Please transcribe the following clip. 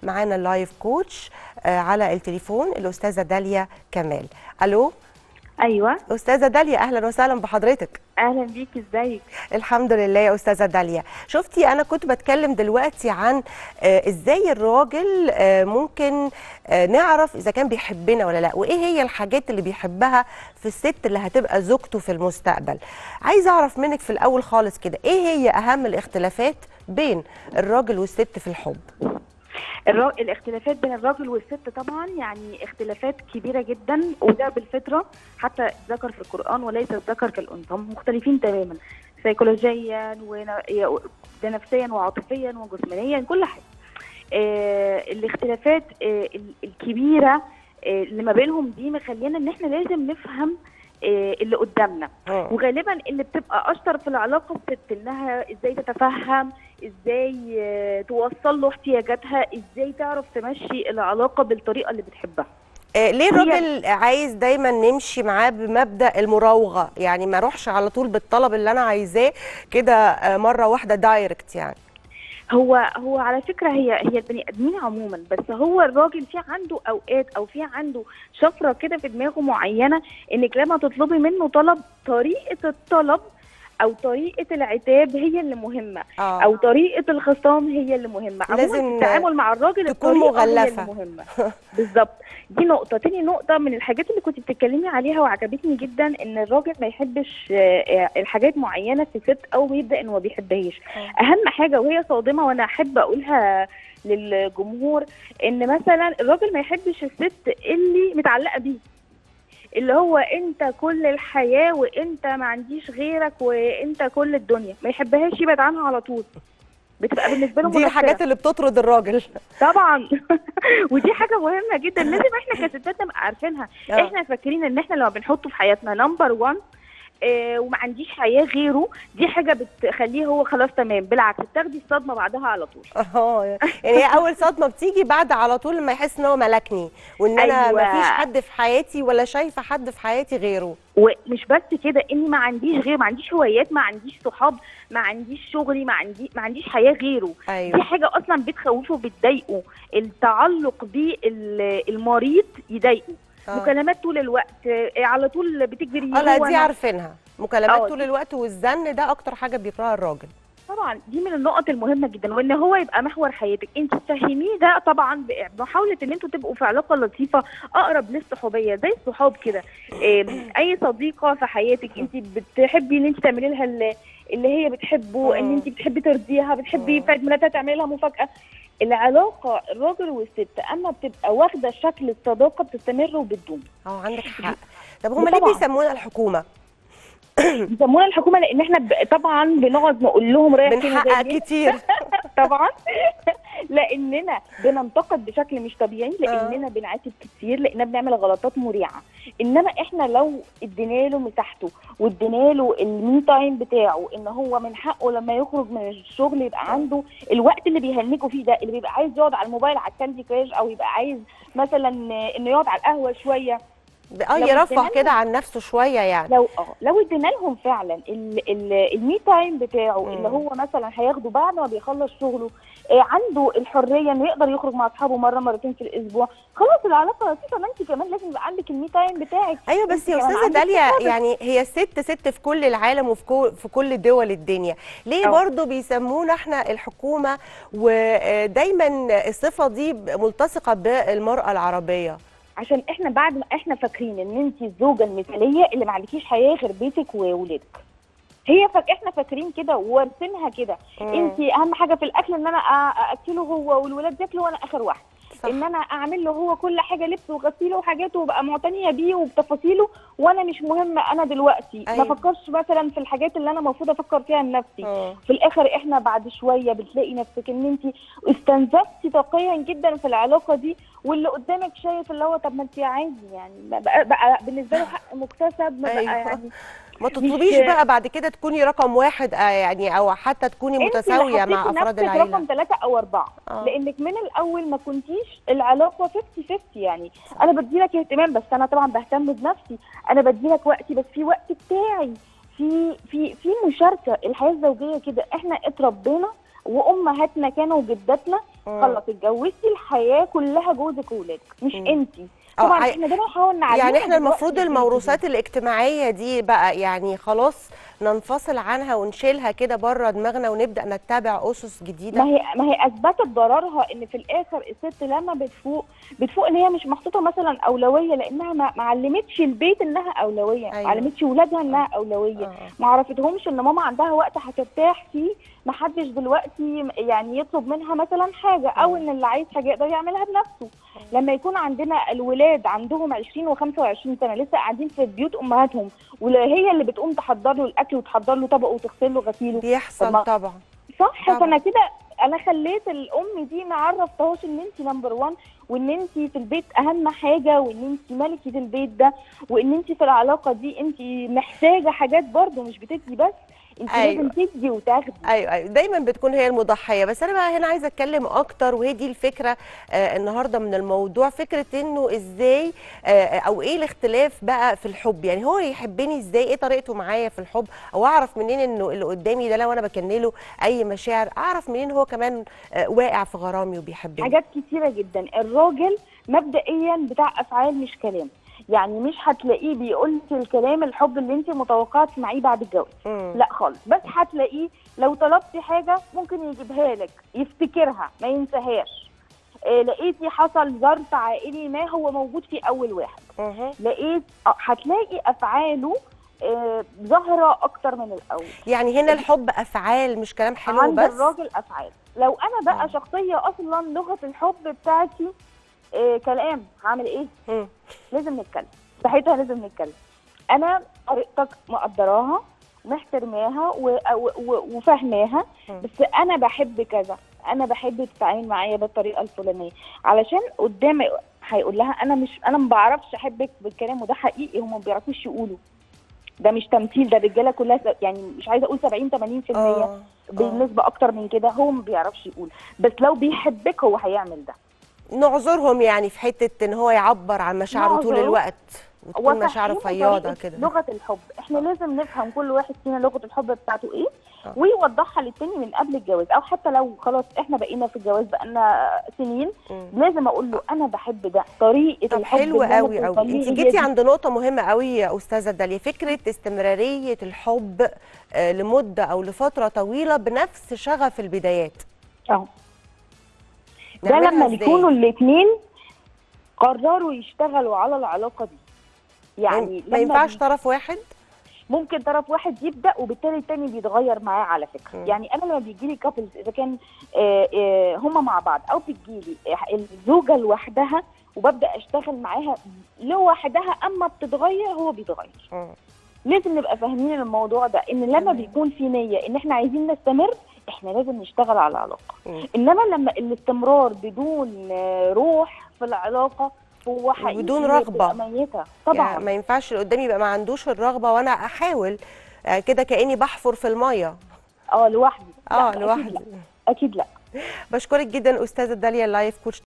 معانا اللايف كوتش على التليفون الأستاذة داليا كمال. ألو. ايوه أستاذة داليا، أهلا وسهلا بحضرتك. اهلا بيكي، ازيك؟ الحمد لله يا أستاذة داليا. شفتي أنا كنت بتكلم دلوقتي عن إزاي الراجل ممكن نعرف إذا كان بيحبنا ولا لا، وإيه هي الحاجات اللي بيحبها في الست اللي هتبقى زوجته في المستقبل. عايزة أعرف منك في الأول خالص كده، إيه هي أهم الاختلافات بين الراجل والست في الحب؟ الاختلافات بين الراجل والست طبعا يعني اختلافات كبيره جدا، وده بالفطره، حتى ذكر في القران وليس الذكر كالانثى، هم مختلفين تماما سيكولوجيا ونفسيا وعاطفيا وجسمانيا كل حاجه. الاختلافات الكبيره اللي ما بينهم دي مخلينا ان احنا لازم نفهم اللي قدامنا. وغالبا اللي بتبقى اشطر في العلاقه الست انها ازاي تتفهم، ازاي توصل له احتياجاتها، ازاي تعرف تمشي العلاقه بالطريقه اللي بتحبها. ليه الراجل عايز دايما نمشي معاه بمبدأ المراوغه؟ يعني ما اروحش على طول بالطلب اللي انا عايزاه كده مره واحده دايركت يعني. هو على فكره هي البني ادمين عموما، بس هو الراجل في عنده اوقات او في عنده شفره كده في دماغه معينه، انك لما تطلبي منه طلب طريقه الطلب او طريقه العتاب هي اللي مهمه، او طريقه الخصام هي اللي مهمه. عموما في التعامل مع الراجل تكون مغلفه هي اللي مهمه. بالظبط، دي نقطه. تاني نقطه من الحاجات اللي كنت بتتكلمي عليها وعجبتني جدا، ان الراجل ما يحبش الحاجات معينه في الست او يبدا انه ما بيحبهاش. اهم حاجه وهي صادمه وانا احب اقولها للجمهور، ان مثلا الراجل ما يحبش الست اللي متعلقه بيه، اللي هو انت كل الحياه وانت ما عنديش غيرك وانت كل الدنيا، ما يحبهاش، يبعد عنها على طول. بتبقى بالنسبه له دي الحاجات اللي بتطرد الراجل طبعا. ودي حاجه مهمه جدا لازم احنا كستات نبقى عارفينها. احنا فاكرين ان احنا لما بنحطه في حياتنا نمبر 1 وما عنديش حياه غيره، دي حاجه بتخليه هو خلاص تمام. بالعكس، بتاخدي الصدمه بعدها على طول. يعني هي اول صدمه بتيجي بعد على طول لما يحس ان هو ملكني، وان انا ما فيش حد في حياتي ولا شايفه حد في حياتي غيره. ومش بس كده، اني ما عنديش غير، ما عنديش هوايات، ما عنديش صحاب، ما عنديش شغلي، ما عنديش حياه غيره. دي حاجه اصلا بتخوفه وبتضايقه. التعلق بالمريض يضايقه. مكالمات طول الوقت، على طول بتجري. لا دي عارفينها، مكالمات طول الوقت والزن ده اكتر حاجه بيكرهها الراجل. طبعا دي من النقط المهمه جدا، وان هو يبقى محور حياتك. انت تفهميه ده طبعا بمحاوله ان انتوا تبقوا في علاقه لطيفه اقرب للصحوبيه، زي الصحاب كده. اي صديقه في حياتك انت بتحبي ان انت تعملي لها اللي هي بتحبه، ان انت بتحبي ترضيها، بتحبي في عيد ميلادها تعملي لها مفاجاه. العلاقه الراجل والست اما بتبقى واخده شكل الصداقه بتستمر وبتدوم. عندك حق. طب هم ليه بيسمونا الحكومه؟ بيسمونا الحكومه لان احنا طبعا بنقعد نقول لهم رايح بنحقق كتير طبعا لاننا بننتقد بشكل مش طبيعي، لاننا بنعاتب كتير، لاننا بنعمل غلطات مريعه. انما احنا لو ادينا له مساحته وادينا له المي تايم بتاعه، ان هو من حقه لما يخرج من الشغل يبقى عنده الوقت اللي بيهنجه فيه، ده اللي بيبقى عايز يقعد على الموبايل على الكاندي كراش، او يبقى عايز مثلا انه يقعد على القهوه شويه، يرفه كده عن نفسه شويه يعني. لو ادينا لهم فعلا المي تايم بتاعه اللي هو مثلا هياخده بعد ما بيخلص شغله، عنده الحريه انه يقدر يخرج مع اصحابه مره مرتين في الاسبوع، خلاص العلاقه لطيفه. ما انت كمان لازم يبقى عندك المي تايم بتاعك. ايوه بس يا استاذه داليا، يعني هي الست ست في كل العالم وفي كل دول الدنيا، ليه برضو بيسمونا احنا الحكومه؟ ودايما الصفه دي ملتصقه بالمراه العربيه. عشان احنا بعد ما احنا فاكرين ان انت الزوجه المثاليه اللي ما عندكيش حياه غير بيتك وولادك. احنا فاكرين كده ووارثينها كده. انت اهم حاجه في الاكل ان انا اكله هو والولاد ياكلوا وانا اخر واحد. ان انا اعمل له هو كل حاجه، لبس وغسيله وحاجاته، وابقى معتنيه بيه وبتفاصيله، وانا مش مهمه انا دلوقتي. ما افكرش مثلا في الحاجات اللي انا المفروض افكر فيها لنفسي. في الاخر احنا بعد شويه بتلاقي نفسك ان انت استنزفتي طاقيا جدا في العلاقه دي، واللي قدامك شايف اللي هو طب ما انت عادي يعني، بقى بالنسبه له حق مكتسب. ما بقى يعني ما تطلبيش بقى بعد كده تكوني رقم واحد يعني، او حتى تكوني متساويه مع افراد العائله. انت رقم 3 أو 4 لانك من الاول ما كنتيش العلاقه 50-50 يعني. انا بديلك اهتمام، بس انا طبعا بهتم بنفسي. انا بديلك وقتي، بس في وقت بتاعي، في مشاركه. الحياه الزوجيه كده، احنا اتربينا وامهاتنا كانوا وجداتنا خلاص اتجوزتي، الحياه كلها جوزك وولادك مش انتي. طبعا احنا دايما نحاول نعلمها. يعني احنا المفروض الموروثات الاجتماعيه دي بقى يعني خلاص ننفصل عنها ونشيلها كده بره دماغنا ونبدا نتبع اسس جديده. ما هي اثبتت ضررها، ان في الاخر الست لما بتفوق ان هي مش محطوطه مثلا اولويه، لانها ما علمتش البيت انها اولويه. أيوة. ما علمتش ولادها انها اولويه. ما عرفتهمش ان ماما عندها وقت هترتاح فيه، ما حدش دلوقتي يعني يطلب منها مثلا حاجه، او ان اللي عايز حاجه يقدر يعملها بنفسه. لما يكون عندنا الولاد عندهم 20 و25 سنه لسه قاعدين في بيوت امهاتهم، وهي اللي بتقوم تحضر له الاكل وتحضر له طبقه وتغسل له غسيله، بيحصل طبعا. صح طبعا. فانا كده انا خليت الام دي ما عرفتهاش ان انت نمبر 1، وان انت في البيت اهم حاجه، وان انت ملكه البيت ده، وان انت في العلاقه دي انت محتاجه حاجات برضو، مش بتدي بس، انت لازم تدي وتاخدي. ايوه دايما بتكون هي المضحيه. بس انا بقى هنا عايزه اتكلم اكتر، وهي دي الفكره النهارده من الموضوع، فكره انه ازاي او ايه الاختلاف بقى في الحب. يعني هو يحبني ازاي، ايه طريقته معايا في الحب، او اعرف منين انه اللي قدامي ده لو انا بكن له اي مشاعر اعرف منين هو كمان واقع في غرامي وبيحبني. حاجات كتيره جدا. الراجل مبدئيا بتاع افعال مش كلام، يعني مش هتلاقيه بيقول لك الكلام الحب اللي انت متوقعه تسمعيه بعد الجواز، لا خالص. بس هتلاقيه لو طلبتي حاجه ممكن يجيبها لك، يفتكرها ما ينساهاش. لقيتي حصل ظرف عائلي ما هو موجود في اول واحد. لقيت هتلاقي افعاله ظاهره اكتر من الاول. يعني هنا الحب افعال مش كلام حلو عند بس. الراجل افعال. لو انا بقى شخصيه اصلا لغه الحب بتاعتي كلام، هعمل ايه؟ لازم نتكلم، ساعتها لازم نتكلم. انا طريقتك مقدراها محترماها وفاهماها، بس انا بحب كذا، انا بحب تتعامل معايا بالطريقه الفلانيه، علشان قدامي هيقول لها انا ما بعرفش احبك بالكلام، وده حقيقي هم ما بيعرفوش يقولوا، ده مش تمثيل، ده الرجاله كلها يعني مش عايزه اقول 70-80% بالنسبه اكتر من كده هو ما بيعرفش يقول، بس لو بيحبك هو هيعمل ده. نعذرهم يعني في حته ان هو يعبر عن مشاعره طول الوقت وتكون مشاعره فياضه كده. لغه الحب احنا لازم نفهم كل واحد فينا لغه الحب بتاعته ايه، ويوضحها للتاني من قبل الجواز، او حتى لو خلاص احنا بقينا في الجواز بقالنا سنين. لازم اقول له انا بحب ده، طريقه الحب. حلو قوي قوي. انت جيتي عند نقطه مهمه قوي يا استاذه داليا، فكره استمراريه الحب لمده او لفتره طويله بنفس شغف البدايات. ده لما يكونوا الاثنين قرروا يشتغلوا على العلاقه دي. يعني ما ينفعش طرف واحد، ممكن طرف واحد يبدا وبالتالي الثاني بيتغير معاه على فكره. يعني انا لما بيجي لي كابلز اذا كان هما مع بعض، او بتجي لي الزوجه لوحدها وببدا اشتغل معاها لوحدها، اما بتتغير هو بيتغير. لازم نبقى فاهمين الموضوع ده، ان لما بيكون في نيه ان احنا عايزين نستمر احنا لازم نشتغل على العلاقه. انما لما الاستمرار بدون روح في العلاقه هو حقيقي بدون رغبه ميته طبعا. يعني ما ينفعش اللي قدامي يبقى ما عندوش الرغبه وانا احاول كده كاني بحفر في الميه لوحدي. لوحدي اكيد لا. بشكرك جدا استاذه داليا، اللايف كوتش.